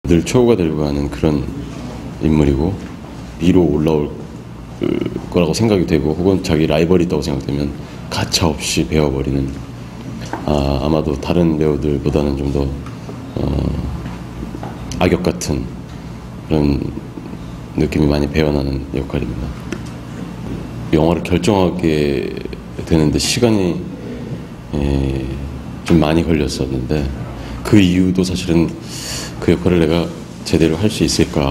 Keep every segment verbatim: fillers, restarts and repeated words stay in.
늘 최고가 되려고 하는 그런 인물이고 위로 올라올 거라고 생각이 되고 혹은 자기 라이벌이 있다고 생각되면 가차없이 배워버리는 아, 아마도 다른 배우들보다는 좀 더 어, 악역 같은 그런 느낌이 많이 배어나는 역할입니다. 영화를 결정하게 되는데 시간이 에, 좀 많이 걸렸었는데 그 이유도 사실은 그 역할을 내가 제대로 할 수 있을까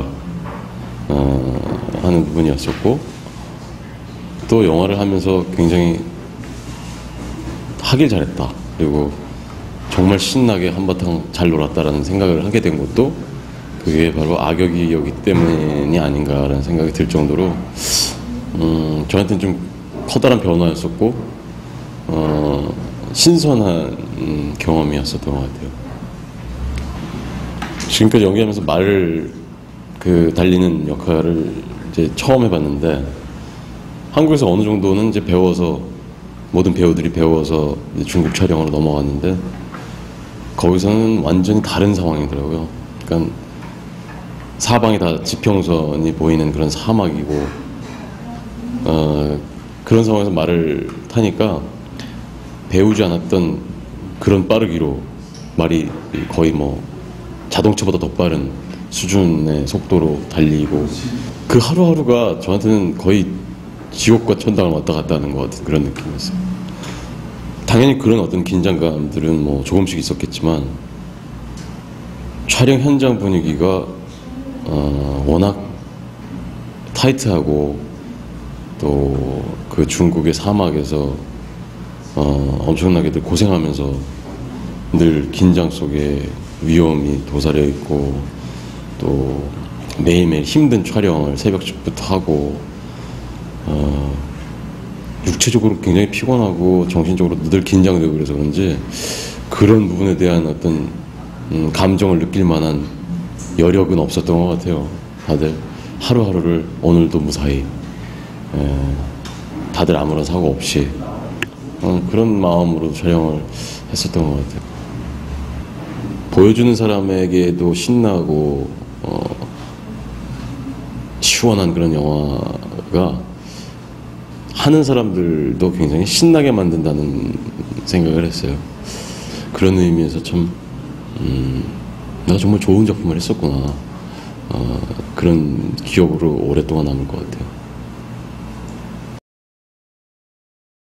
어, 하는 부분이었었고 또 영화를 하면서 굉장히 하길 잘했다 그리고 정말 신나게 한바탕 잘 놀았다라는 생각을 하게 된 것도 그게 바로 악역이었기 때문이 아닌가라는 생각이 들 정도로 음, 저한테는 좀 커다란 변화였었고 어, 신선한 음, 경험이었었던 것 같아요. 지금까지 연기하면서 말을 그 달리는 역할을 이제 처음 해봤는데 한국에서 어느 정도는 이제 배워서 모든 배우들이 배워서 중국 촬영으로 넘어갔는데 거기서는 완전히 다른 상황이더라고요. 그러니까 사방이 다 지평선이 보이는 그런 사막이고 어, 그런 상황에서 말을 타니까 배우지 않았던 그런 빠르기로 말이 거의 뭐 자동차보다 더 빠른 수준의 속도로 달리고 그 하루하루가 저한테는 거의 지옥과 천당을 왔다 갔다 하는 것 같은 그런 느낌이었어요. 당연히 그런 어떤 긴장감들은 뭐 조금씩 있었겠지만 촬영 현장 분위기가 어, 워낙 타이트하고 또 그 중국의 사막에서 어, 엄청나게들 고생하면서 늘 긴장 속에 위험이 도사려 있고 또 매일매일 힘든 촬영을 새벽부터 하고 어, 육체적으로 굉장히 피곤하고 정신적으로 늘 긴장되고 그래서 그런지 그런 부분에 대한 어떤 음, 감정을 느낄 만한 여력은 없었던 것 같아요. 다들 하루하루를 오늘도 무사히 에, 다들 아무런 사고 없이 어, 그런 마음으로 촬영을 했었던 것 같아요. 보여주는 사람에게도 신나고 어, 시원한 그런 영화가 하는 사람들도 굉장히 신나게 만든다는 생각을 했어요. 그런 의미에서 참 음, 내가 정말 좋은 작품을 했었구나 어, 그런 기억으로 오랫동안 남을 것 같아요.